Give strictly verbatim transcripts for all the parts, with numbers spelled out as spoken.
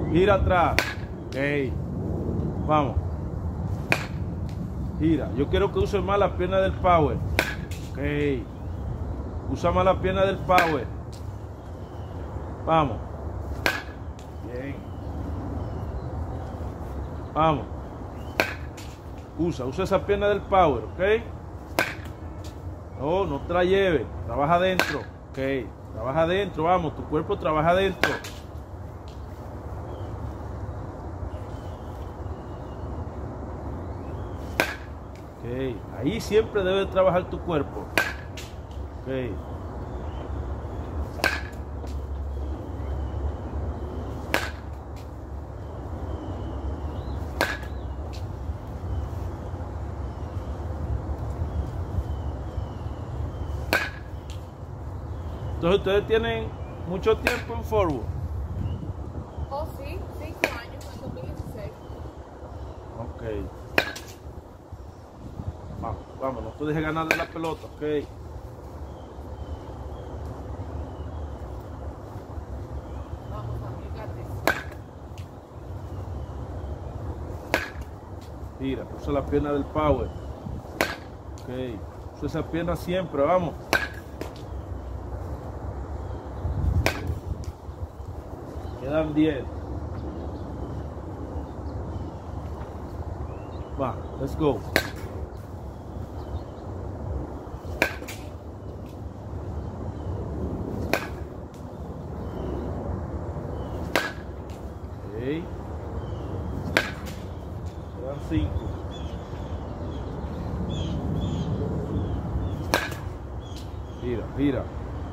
Gira atrás. Ok. Vamos. Gira. Yo quiero que uses más la pierna del power. Ok. Usa más la pierna del power. Vamos. Bien. Vamos. Usa, usa esa pierna del power, ¿ok? No, no te la lleves. Trabaja adentro. Ok. Trabaja adentro, vamos. Tu cuerpo trabaja adentro. Ok. Ahí siempre debe trabajar tu cuerpo. Ok. Entonces ustedes tienen mucho tiempo en forward. Oh, sí, cinco años, en dos mil dieciséis. Ok. Vamos, vamos, no te dejes ganarle la pelota, ok. Vamos, amigate. Tira, usa la pierna del power. Ok. Usa esa pierna siempre, vamos. Quedan diez. Va, let's go. Okay. Quedan cinco. Gira, gira.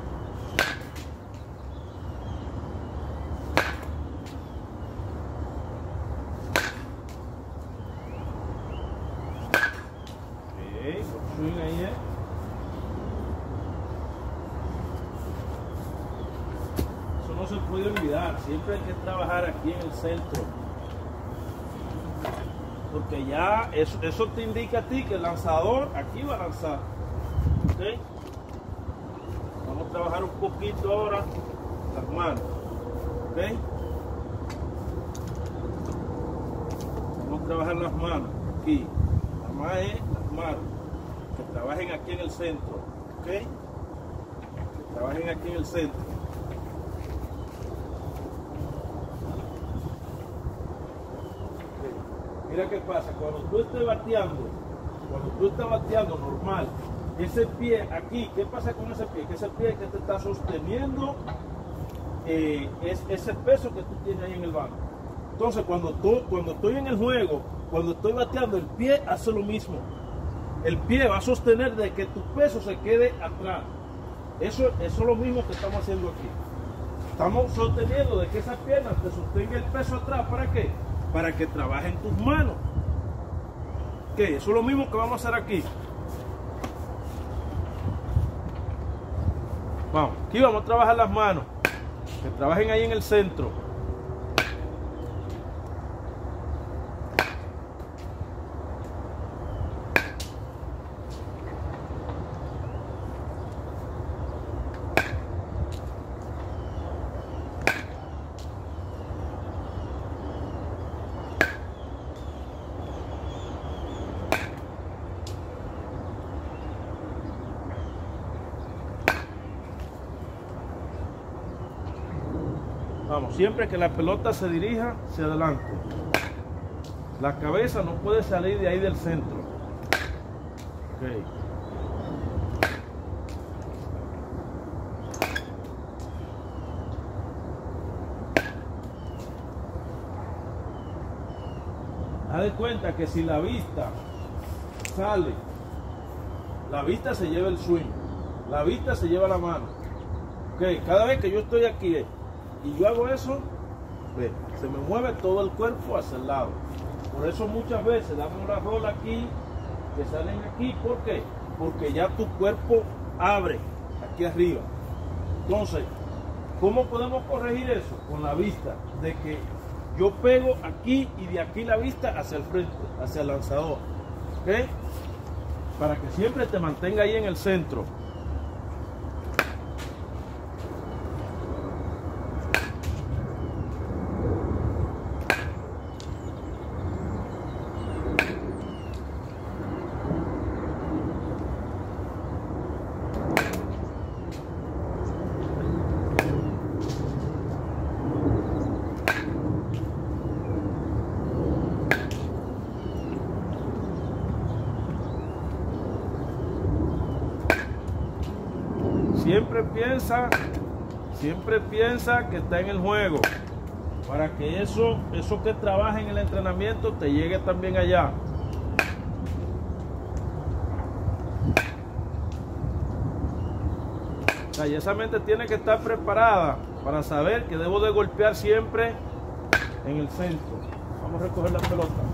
Swing ahí, ¿eh? Eso no se puede olvidar. Siempre hay que trabajar aquí en el centro. Porque ya eso, eso te indica a ti que el lanzador aquí va a lanzar. ¿Okay? Vamos a trabajar un poquito ahora las manos. ¿Okay? Vamos a trabajar las manos aquí. La más es las manos. Que trabajen aquí en el centro, ¿ok? Que trabajen aquí en el centro. Okay. Mira qué pasa, cuando tú estés bateando, cuando tú estás bateando normal, ese pie aquí, ¿qué pasa con ese pie? Que ese pie que te está sosteniendo eh, es ese peso que tú tienes ahí en el banco. Entonces, cuando, tú, cuando estoy en el juego, cuando estoy bateando, el pie hace lo mismo. El pie va a sostener de que tu peso se quede atrás. Eso, eso es lo mismo que estamos haciendo aquí. Estamos sosteniendo de que esas piernas te sostenga el peso atrás. ¿Para qué? Para que trabajen tus manos. ¿Qué? Eso es lo mismo que vamos a hacer aquí. Vamos, aquí vamos a trabajar las manos. Que trabajen ahí en el centro. Vamos, siempre que la pelota se dirija hacia adelante. La cabeza no puede salir de ahí del centro. Okay. Haz de cuenta que si la vista sale, la vista se lleva el swing, la vista se lleva la mano. Okay. Cada vez que yo estoy aquí y yo hago eso, ve, se me mueve todo el cuerpo hacia el lado. Por eso muchas veces damos una rola aquí, que salen aquí. ¿Por qué? Porque ya tu cuerpo abre aquí arriba. Entonces, ¿cómo podemos corregir eso? Con la vista, de que yo pego aquí y de aquí la vista hacia el frente, hacia el lanzador. ¿Ok? Para que siempre te mantenga ahí en el centro. siempre piensa, siempre piensa que está en el juego, para que eso, eso que trabaja en el entrenamiento te llegue también allá. O sea, y esa mente tiene que estar preparada para saber que debo de golpear siempre en el centro. Vamos a recoger la pelota.